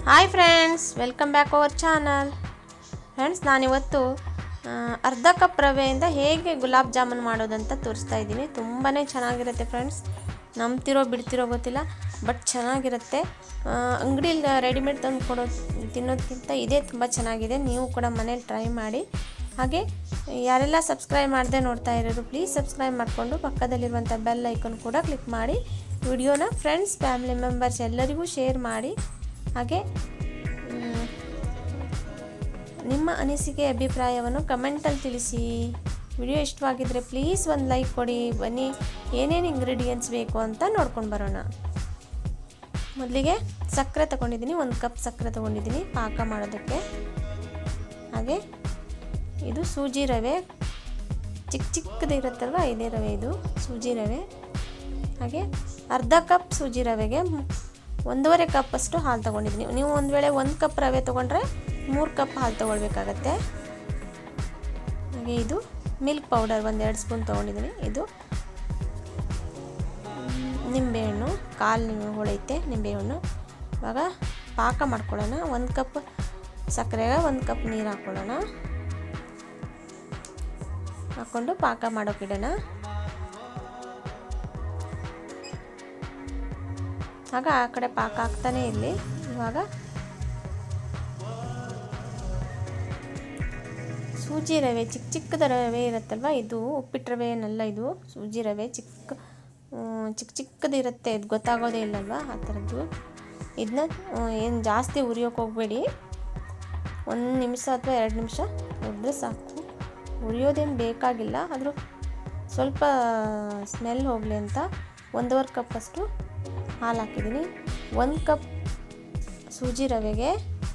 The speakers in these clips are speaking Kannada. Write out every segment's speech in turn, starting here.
Hi friends, welcome back our channel. Friends, ನಾನಿವತ್ತು ಅರ್ಧ ಕಪ್ ರವೆಯಿಂದ ಹೇಗೆ ಗುಲಾಬ್ ಜಾಮೂನ್ ಮಾಡೋದಂತ ತೋರಿಸ್ತಾ ಇದ್ದೀನಿ. ತುಂಬಾ ಚೆನ್ನಾಗಿರುತ್ತೆ ಫ್ರೆಂಡ್ಸ್. ನಂಬ್ತಿರೋ ಬಿಡ್ತಿರೋ ಗೊತ್ತಿಲ್ಲ, ಬಟ್ ಚೆನ್ನಾಗಿರುತ್ತೆ. ಅಂಗಡಿಯಲ್ಲಿ ರೆಡಿಮೇಡ್ ತಂದು ತಿನ್ನೋದಕ್ಕಿಂತ ಇದೇ ತುಂಬ ಚೆನ್ನಾಗಿದೆ. ನೀವು ಕೂಡ ಮನೇಲಿ ಟ್ರೈ ಮಾಡಿ. ಹಾಗೆ ಯಾರೆಲ್ಲ ಸಬ್ಸ್ಕ್ರೈಬ್ ಮಾಡದೆ ನೋಡ್ತಾ ಇರೋರು ಪ್ಲೀಸ್ ಸಬ್ಸ್ಕ್ರೈಬ್ ಮಾಡಿಕೊಂಡು ಪಕ್ಕದಲ್ಲಿರುವಂಥ ಬೆಲ್ ಐಕನ್ ಕೂಡ ಕ್ಲಿಕ್ ಮಾಡಿ ವಿಡಿಯೋನ ಫ್ರೆಂಡ್ಸ್, ಫ್ಯಾಮಿಲಿ ಮೆಂಬರ್ಸ್ ಎಲ್ಲರಿಗೂ ಶೇರ್ ಮಾಡಿ. ಹಾಗೆ ನಿಮ್ಮ ಅನಿಸಿಕೆ ಅಭಿಪ್ರಾಯವನ್ನು ಕಮೆಂಟಲ್ಲಿ ತಿಳಿಸಿ. ವಿಡಿಯೋ ಇಷ್ಟವಾಗಿದ್ದರೆ ಪ್ಲೀಸ್ ಒಂದು ಲೈಕ್ ಕೊಡಿ. ಬನ್ನಿ ಏನೇನು ಇಂಗ್ರೀಡಿಯೆಂಟ್ಸ್ ಬೇಕು ಅಂತ ನೋಡ್ಕೊಂಡು ಬರೋಣ. ಮೊದಲಿಗೆ ಸಕ್ಕರೆ ತೊಗೊಂಡಿದ್ದೀನಿ, 1 ಕಪ್ ಸಕ್ಕರೆ ತೊಗೊಂಡಿದ್ದೀನಿ ಪಾಕ ಮಾಡೋದಕ್ಕೆ. ಹಾಗೆ ಇದು ಸೂಜಿ ರವೆ, ಚಿಕ್ಕದು ಇರುತ್ತಲ್ವ, ಇದೇ ರವೆ, ಇದು ಸೂಜಿ ರವೆ. ಹಾಗೆ ಅರ್ಧ ಕಪ್ ಸೂಜಿ ರವೆಗೆ 1.5 ಕಪ್ಪಷ್ಟು ಹಾಲು ತೊಗೊಂಡಿದ್ದೀನಿ. ನೀವು ಒಂದು ವೇಳೆ 1 ಕಪ್ ರವೆ ತೊಗೊಂಡ್ರೆ 3 ಕಪ್ ಹಾಲು ತೊಗೊಳ್ಬೇಕಾಗತ್ತೆ. ಹಾಗೆ ಇದು ಮಿಲ್ಕ್ ಪೌಡರ್ 1-2 ಸ್ಪೂನ್ ತೊಗೊಂಡಿದ್ದೀನಿ. ಇದು ನಿಂಬೆಹಣ್ಣು, 1/4 ಹೊಳೈತೆ ನಿಂಬೆಹಣ್ಣು. ಇವಾಗ ಪಾಕ ಮಾಡ್ಕೊಳ್ಳೋಣ. 1 ಕಪ್ ಸಕ್ಕರೆಗೆ 1 ಕಪ್ ನೀರು ಹಾಕ್ಕೊಳ್ಳೋಣ. ಹಾಕ್ಕೊಂಡು ಪಾಕ ಮಾಡೋಕ್ಕಿಡೋಣ. ಆಗ ಆ ಕಡೆ ಪಾಕ ಹಾಕ್ತಾನೆ ಇರಲಿ. ಇವಾಗ ಸೂಜಿ ರವೆ, ಚಿಕ್ಕದ ರವೆ ಇರುತ್ತಲ್ವ, ಇದು ಉಪ್ಪಿಟ್ಟು ರವೆ ಏನಲ್ಲ, ಇದು ಸೂಜಿ ರವೆ ಚಿಕ್ಕದು ಇರುತ್ತೆ. ಇದು ಗೊತ್ತಾಗೋದೇ ಇಲ್ಲಲ್ವ, ಆ ಥರದ್ದು. ಇದನ್ನ ಏನು ಜಾಸ್ತಿ ಉರಿಯೋಕೆ ಹೋಗಬೇಡಿ. 1 ನಿಮಿಷ ಅಥವಾ 2 ನಿಮಿಷ ಹುರಿದ್ರೆ ಸಾಕು. ಉರಿಯೋದೇನು ಬೇಕಾಗಿಲ್ಲ, ಆದರೂ ಸ್ವಲ್ಪ ಸ್ಮೆಲ್ ಹೋಗಲಿ ಅಂತ 1.5 ಕಪ್ಪಷ್ಟು ಹಾಲು ಹಾಕಿದ್ದೀನಿ. 1 ಕಪ್ ಸೂಜಿ ರವೆಗೆ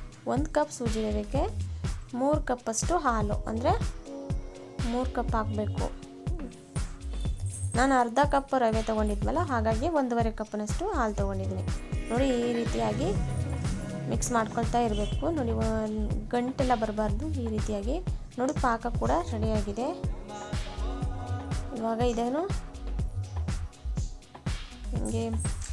3 ಕಪ್ಪಷ್ಟು ಹಾಲು, ಅಂದರೆ 3 ಕಪ್ ಹಾಕಬೇಕು. ನಾನು ಅರ್ಧ ಕಪ್ ರವೆ ತೊಗೊಂಡಿದ್ವಲ್ಲ, ಹಾಗಾಗಿ 1.5 ಕಪ್ನಷ್ಟು ಹಾಲು ತೊಗೊಂಡಿದ್ದೀನಿ. ನೋಡಿ, ಈ ರೀತಿಯಾಗಿ ಮಿಕ್ಸ್ ಮಾಡ್ಕೊಳ್ತಾ ಇರಬೇಕು. ನೋಡಿ, ಗಂಟೆಲ್ಲ ಬರಬಾರ್ದು. ಈ ರೀತಿಯಾಗಿ ನೋಡಿ, ಪಾಕ ಕೂಡ ರೆಡಿಯಾಗಿದೆ. ಇವಾಗ ಇದನ್ನು ಹಿಂಗೆ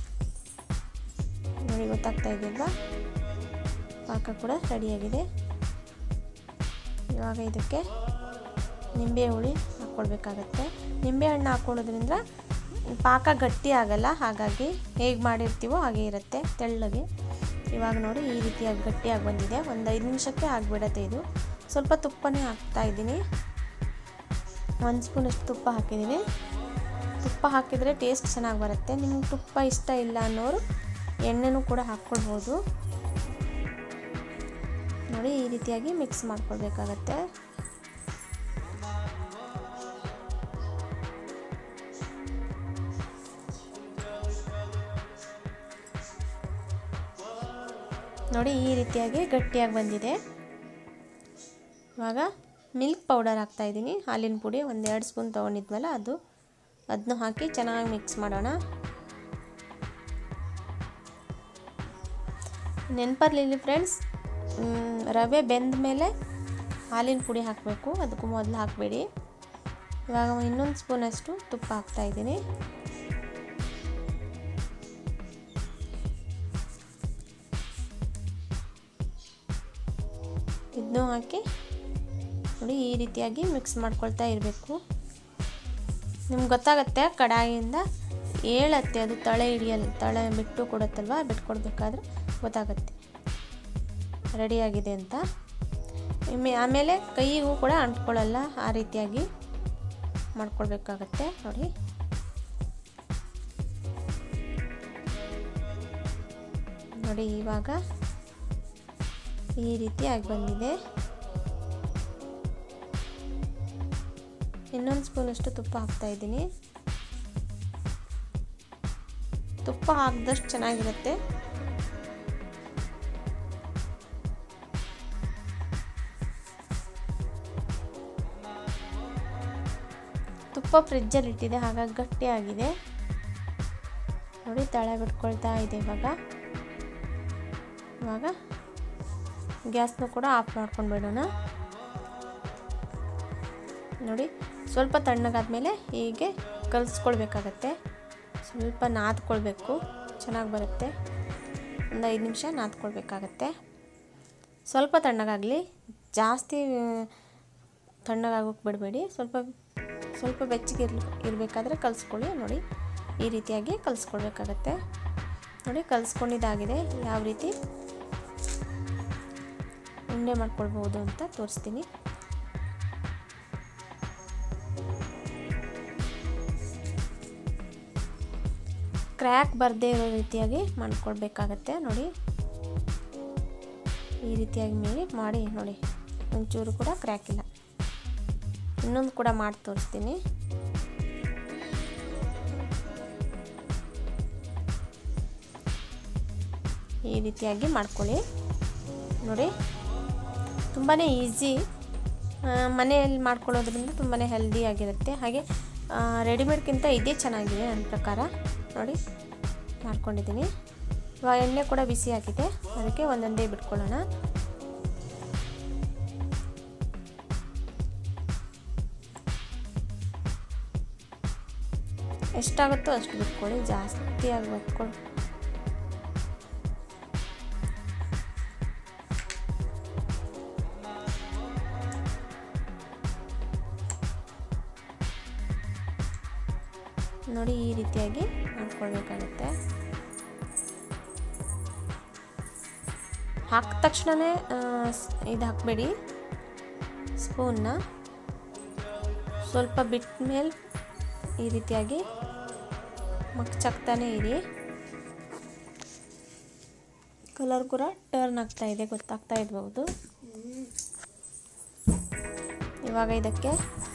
ನೋಡಿ, ಗೊತ್ತಾಗ್ತಾ ಇದೆಯಲ್ವಾ, ಪಾಕ ಕೂಡ ರೆಡಿಯಾಗಿದೆ. ಇವಾಗ ಇದಕ್ಕೆ ನಿಂಬೆ ಹುಳಿ ಹಾಕ್ಕೊಳ್ಬೇಕಾಗತ್ತೆ. ನಿಂಬೆಹಣ್ಣು ಹಾಕ್ಕೊಳ್ಳೋದ್ರಿಂದ ಪಾಕ ಗಟ್ಟಿ ಆಗಲ್ಲ, ಹಾಗಾಗಿ ಹೇಗೆ ಮಾಡಿರ್ತೀವೋ ಹಾಗೆ ಇರುತ್ತೆ ತೆಳ್ಳಗೆ. ಇವಾಗ ನೋಡಿ, ಈ ರೀತಿಯಾಗಿ ಗಟ್ಟಿಯಾಗಿ ಬಂದಿದೆ. ಒಂದು 5 ನಿಮಿಷಕ್ಕೆ ಆಗಿಬಿಡತ್ತೆ ಇದು. ಸ್ವಲ್ಪ ತುಪ್ಪನೇ ಹಾಕ್ತಾಯಿದ್ದೀನಿ. 1 ಸ್ಪೂನಷ್ಟು ತುಪ್ಪ ಹಾಕಿದ್ದೀನಿ. ತುಪ್ಪ ಹಾಕಿದರೆ ಟೇಸ್ಟ್ ಚೆನ್ನಾಗಿ ಬರುತ್ತೆ. ನಿಮ್ಗೆ ತುಪ್ಪ ಇಷ್ಟ ಇಲ್ಲ ಅನ್ನೋರು ಎಣ್ಣೆನೂ ಕೂಡ ಹಾಕ್ಕೊಳ್ಬೋದು. ನೋಡಿ, ಈ ರೀತಿಯಾಗಿ ಮಿಕ್ಸ್ ಮಾಡ್ಕೊಳ್ಬೇಕಾಗತ್ತೆ. ನೋಡಿ, ಈ ರೀತಿಯಾಗಿ ಗಟ್ಟಿಯಾಗಿ ಬಂದಿದೆ. ಇವಾಗ ಮಿಲ್ಕ್ ಪೌಡರ್ ಹಾಕ್ತಾಯಿದ್ದೀನಿ. ಹಾಲಿನ ಪುಡಿ 1-2 ಸ್ಪೂನ್ ತೊಗೊಂಡಿದ್ವಲ್ಲ, ಅದನ್ನು ಹಾಕಿ ಚೆನ್ನಾಗಿ ಮಿಕ್ಸ್ ಮಾಡೋಣ. ನೆನಪರ್ಲಿಲ್ಲ ಫ್ರೆಂಡ್ಸ್, ರವೆ ಬೆಂದ ಮೇಲೆ ಹಾಲಿನ ಪುಡಿ ಹಾಕಬೇಕು, ಅದಕ್ಕೂ ಮೊದಲು ಹಾಕಬೇಡಿ. ಇವಾಗ 1 ಸ್ಪೂನಷ್ಟು ತುಪ್ಪ ಹಾಕ್ತಾಯಿದ್ದೀನಿ. ಇದನ್ನು ಹಾಕಿ ನೋಡಿ, ಈ ರೀತಿಯಾಗಿ ಮಿಕ್ಸ್ ಮಾಡ್ಕೊಳ್ತಾ ಇರಬೇಕು. ನಿಮ್ಗೆ ಗೊತ್ತಾಗುತ್ತೆ, ಕಡಾಯಿಯಿಂದ ಏಳತ್ತೆ, ಅದು ತಳೆ ಬಿಟ್ಟು ಕೊಡುತ್ತಲ್ವ, ಬಿಟ್ಕೊಡ್ಬೇಕಾದ್ರೆ ಗೊತ್ತಾಗುತ್ತೆ ರೆಡಿಯಾಗಿದೆ ಅಂತ. ಆಮೇಲೆ ಕೈಗೂ ಕೂಡ ಅಂಟ್ಕೊಳ್ಳಲ್ಲ, ಆ ರೀತಿಯಾಗಿ ಮಾಡ್ಕೊಳ್ಬೇಕಾಗತ್ತೆ. ನೋಡಿ, ಇವಾಗ ಈ ರೀತಿಯಾಗಿ ಬಂದಿದೆ. 1 ಸ್ಪೂನಷ್ಟು ತುಪ್ಪ ಹಾಕ್ತಾಯಿದ್ದೀನಿ. ತುಪ್ಪ ಹಾಕಿದಷ್ಟು ಚೆನ್ನಾಗಿರುತ್ತೆ. ತುಪ್ಪ ಫ್ರಿಜ್ಜಲ್ಲಿ ಇಟ್ಟಿದೆ, ಹಾಗಾಗಿ ಗಟ್ಟಿಯಾಗಿದೆ. ನೋಡಿ, ತಳ ಬಿಟ್ಕೊಳ್ತಾ ಇದೆ. ಇವಾಗ ಗ್ಯಾಸ್ನ ಕೂಡ ಆಫ್ ಮಾಡ್ಕೊಂಡು ಬಿಡೋಣ. ನೋಡಿ, ಸ್ವಲ್ಪ ತಣ್ಣಗಾದ್ಮೇಲೆ ಹೀಗೆ ಕಲಿಸ್ಕೊಳ್ಬೇಕಾಗತ್ತೆ. ಸ್ವಲ್ಪ ನಾದ್ಕೊಳ್ಬೇಕು, ಚೆನ್ನಾಗಿ ಬರುತ್ತೆ. ಒಂದು 5 ನಿಮಿಷ ನಾದ್ಕೊಳ್ಬೇಕಾಗತ್ತೆ. ಸ್ವಲ್ಪ ತಣ್ಣಗಾಗಲಿ, ಜಾಸ್ತಿ ತಣ್ಣಗಾಗೋಕ್ಕೆ ಬಿಡಬೇಡಿ. ಸ್ವಲ್ಪ ಬೆಚ್ಚಗೆ ಇರಬೇಕಾದ್ರೆ ಕಲಿಸ್ಕೊಳ್ಳಿ. ನೋಡಿ ಈ ರೀತಿಯಾಗಿ ಕಲಿಸ್ಕೊಳ್ಬೇಕಾಗತ್ತೆ. ನೋಡಿ ಕಲಿಸ್ಕೊಂಡಿದ್ದಾಗಿದೆ. ಯಾವ ರೀತಿ ಉಂಡೆ ಮಾಡ್ಕೊಳ್ಬೋದು ಅಂತ ತೋರಿಸ್ತೀನಿ. ಕ್ರ್ಯಾಕ್ ಬರದೇ ಇರೋ ರೀತಿಯಾಗಿ ಮಾಡ್ಕೊಳ್ಬೇಕಾಗತ್ತೆ. ನೋಡಿ ಈ ರೀತಿಯಾಗಿ ಮಾಡಿ ನೋಡಿ, ಒಂಚೂರು ಕೂಡ ಕ್ರ್ಯಾಕ್ ಇಲ್ಲ. ಇನ್ನೊಂದು ಕೂಡ ಮಾಡಿ ತೋರಿಸ್ತೀನಿ. ಈ ರೀತಿಯಾಗಿ ಮಾಡ್ಕೊಳ್ಳಿ. ನೋಡಿ ತುಂಬಾ ಈಸಿ, ಮನೆಯಲ್ಲಿ ಮಾಡ್ಕೊಳ್ಳೋದ್ರಿಂದ ತುಂಬಾ ಹೆಲ್ದಿಯಾಗಿರುತ್ತೆ. ಹಾಗೆ ರೆಡಿಮೇಡ್ಗಿಂತ ಇದೇ ಚೆನ್ನಾಗಿದೆ ನನ್ನ ಪ್ರಕಾರ. ನೋಡಿ ಮಾಡ್ಕೊಂಡಿದ್ದೀನಿ. ಇವಾಗ ಎಣ್ಣೆ ಕೂಡ ಬಿಸಿ ಆಗಿದೆ, ಅದಕ್ಕೆ ಒಂದೊಂದೇ ಬಿಟ್ಕೊಳ್ಳೋಣ. ಎಷ್ಟಾಗುತ್ತೋ ಅಷ್ಟು ಬಿಟ್ಕೊಳ್ಳಿ, ಜಾಸ್ತಿ ಆಗಿ ಬಿಟ್ಕೊಳ್ಳಿ. ನೋಡಿ ಈ ರೀತಿಯಾಗಿ ಮಾಡ್ಕೊಳ್ಬೇಕಾಗುತ್ತೆ. ಹಾಕಿದ ತಕ್ಷಣವೇ ಇದು ಹಾಕಬೇಡಿ, ಸ್ಪೂನ್ನ ಸ್ವಲ್ಪ ಬಿಟ್ಟ ಮೇಲೆ ಈ ರೀತಿಯಾಗಿ ಮಗ್ಚಾಕ್ತಾನೆ ಇರಿ. ಕಲರ್ ಕೂಡ ಟರ್ನ್ ಆಗ್ತಾ ಇದೆ, ಗೊತ್ತಾಗ್ತಾ ಇರ್ಬೋದು. ಇವಾಗ ಇದಕ್ಕೆ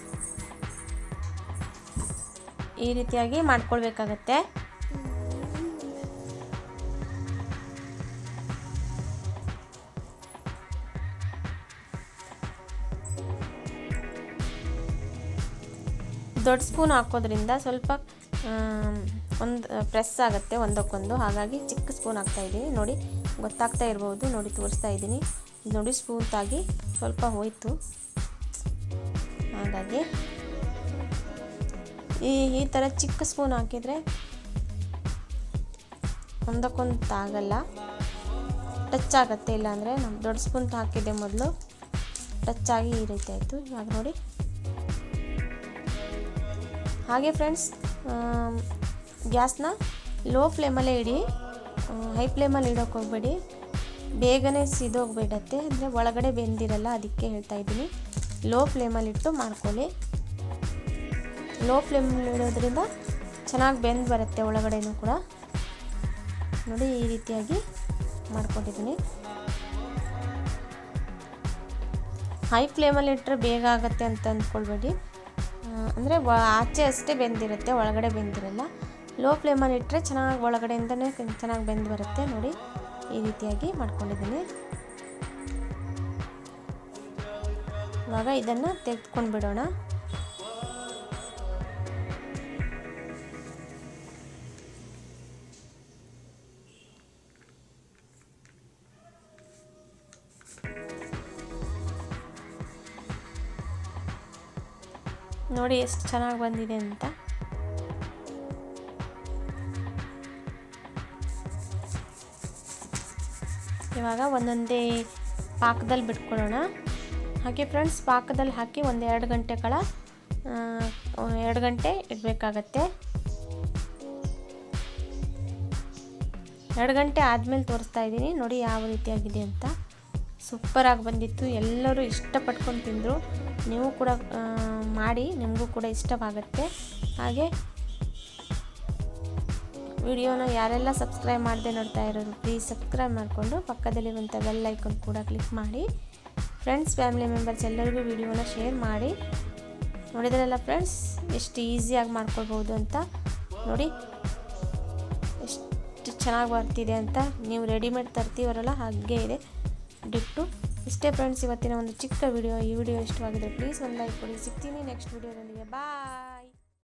ಈ ರೀತಿಯಾಗಿ ಮಾಡ್ಕೊಳ್ಬೇಕಾಗತ್ತೆ. ದೊಡ್ಡ ಸ್ಪೂನ್ ಹಾಕೋದ್ರಿಂದ ಸ್ವಲ್ಪ ಒಂದು ಪ್ರೆಸ್ ಆಗುತ್ತೆ ಒಂದಕ್ಕೊಂದು, ಹಾಗಾಗಿ ಚಿಕ್ಕ ಸ್ಪೂನ್ ಹಾಕ್ತಾ ಇದ್ದೀನಿ. ನೋಡಿ ಗೊತ್ತಾಗ್ತಾ ಇರ್ಬೋದು, ನೋಡಿ ತೋರಿಸ್ತಾ ಇದ್ದೀನಿ. ನೋಡಿ ಸ್ಪೂನ್ ತಾಗಿ ಸ್ವಲ್ಪ ಹೋಯಿತು, ಹಾಗಾಗಿ ಈ ಥರ ಚಿಕ್ಕ ಸ್ಪೂನ್ ಹಾಕಿದರೆ ಒಂದಕ್ಕೊಂದು ತಾಗಲ್ಲ, ಟಚ್ ಆಗುತ್ತೆ. ಇಲ್ಲಾಂದರೆ ನಮ್ಮ ದೊಡ್ಡ ಸ್ಪೂನ್ ಹಾಕಿದ್ದೆ ಮೊದಲು, ಟಚ್ ಆಗಿ ಈ ರೀತಿ ಆಯಿತು. ಇವಾಗ ನೋಡಿ ಹಾಗೆ ಫ್ರೆಂಡ್ಸ್, ಗ್ಯಾಸ್ನ ಲೋ ಫ್ಲೇಮಲ್ಲೇ ಇಡಿ, ಹೈ ಫ್ಲೇಮಲ್ಲಿ ಇಡೋಕ್ಕೆ ಹೋಗಬೇಡಿ, ಬೇಗನೆ ಸಿದೋಗ್ಬಿಡತ್ತೆ. ಅಂದರೆ ಒಳಗಡೆ ಬೆಂದಿರಲ್ಲ, ಅದಕ್ಕೆ ಹೇಳ್ತಾ ಇದ್ದೀನಿ. ಲೋ ಫ್ಲೇಮಲ್ಲಿಟ್ಟು ಮಾಡ್ಕೊಳ್ಳಿ. ಲೋ ಫ್ಲೇಮಲ್ಲಿ ಇಡೋದ್ರಿಂದ ಚೆನ್ನಾಗಿ ಬೆಂದು ಬರುತ್ತೆ ಒಳಗಡೆನೂ ಕೂಡ. ನೋಡಿ ಈ ರೀತಿಯಾಗಿ ಮಾಡ್ಕೊಂಡಿದ್ದೀನಿ. ಹೈ ಫ್ಲೇಮಲ್ಲಿ ಇಟ್ಟರೆ ಬೇಗ ಆಗುತ್ತೆ ಅಂತ ಅಂದ್ಕೊಳ್ಬೇಡಿ, ಅಂದರೆ ಆಚೆ ಅಷ್ಟೇ ಬೆಂದಿರುತ್ತೆ, ಒಳಗಡೆ ಬೆಂದಿರಲ್ಲ. ಲೋ ಫ್ಲೇಮಲ್ಲಿ ಇಟ್ಟರೆ ಚೆನ್ನಾಗಿ ಒಳಗಡೆಯಿಂದನೇ ಚೆನ್ನಾಗಿ ಬೆಂದು ಬರುತ್ತೆ. ನೋಡಿ ಈ ರೀತಿಯಾಗಿ ಮಾಡ್ಕೊಂಡಿದ್ದೀನಿ. ಇವಾಗ ಇದನ್ನು ತೆಗೆದುಕೊಂಡು ಬಿಡೋಣ. ನೋಡಿ ಎಷ್ಟು ಚೆನ್ನಾಗಿ ಬಂದಿದೆ ಅಂತ. ಇವಾಗ ಒಂದೊಂದೇ ಪಾಕದಲ್ಲಿ ಬಿಟ್ಕೊಳ್ಳೋಣ. ಹಾಗೆ ಫ್ರೆಂಡ್ಸ್, ಪಾಕದಲ್ಲಿ ಹಾಕಿ ಒಂದು 2 ಗಂಟೆ 2 ಗಂಟೆ ಇಡಬೇಕಾಗತ್ತೆ. 2 ಗಂಟೆ ಆದಮೇಲೆ ತೋರಿಸ್ತಾ ಇದ್ದೀನಿ. ನೋಡಿ ಯಾವ ರೀತಿಯಾಗಿದೆ ಅಂತ. ಸೂಪರಾಗಿ ಬಂದಿತ್ತು, ಎಲ್ಲರೂ ಇಷ್ಟಪಟ್ಕೊಂಡು ತಿಂದರು. ನೀವು ಕೂಡ ಮಾಡಿ, ನಿಮಗೂ ಕೂಡ ಇಷ್ಟವಾಗುತ್ತೆ. ಹಾಗೆ ವಿಡಿಯೋನ ಯಾರೆಲ್ಲ ಸಬ್ಸ್ಕ್ರೈಬ್ ಮಾಡದೆ ನೋಡ್ತಾ ಇರೋರು ಪ್ಲೀಸ್ ಸಬ್ಸ್ಕ್ರೈಬ್ ಮಾಡಿಕೊಂಡು ಪಕ್ಕದಲ್ಲಿರುವಂಥ ಬೆಲ್ ಐಕಾನ್ ಕೂಡ ಕ್ಲಿಕ್ ಮಾಡಿ. ಫ್ರೆಂಡ್ಸ್, ಫ್ಯಾಮಿಲಿ ಮೆಂಬರ್ಸ್ ಎಲ್ಲರಿಗೂ ವಿಡಿಯೋನ ಶೇರ್ ಮಾಡಿ. ನೋಡಿದ್ರಲ್ಲ ಫ್ರೆಂಡ್ಸ್, ಎಷ್ಟು ಈಸಿಯಾಗಿ ಮಾಡ್ಕೊಳ್ಬೋದು ಅಂತ. ನೋಡಿ ಎಷ್ಟು ಚೆನ್ನಾಗಿ ಬರ್ತಿದೆ ಅಂತ. ನೀವು ರೆಡಿಮೇಡ್ ತರ್ತೀವರಲ್ಲ ಹಾಗೆ ಇದೆ ಡಿಟ್ಟು. ಇಷ್ಟೇ ಫ್ರೆಂಡ್ಸ್ ಇವತ್ತಿನ ಒಂದು ಚಿಕ್ಕ ವಿಡಿಯೋ. ಈ ವಿಡಿಯೋ ಇಷ್ಟವಾಗಿದ್ದರೆ ಪ್ಲೀಸ್ ಒಂದು ಲೈಕ್ ಕೊಡಿ. ಸಿಗ್ತೀನಿ ನೆಕ್ಸ್ಟ್ ವಿಡಿಯೋದೊಂದಿಗೆ. ಬಾಯ್.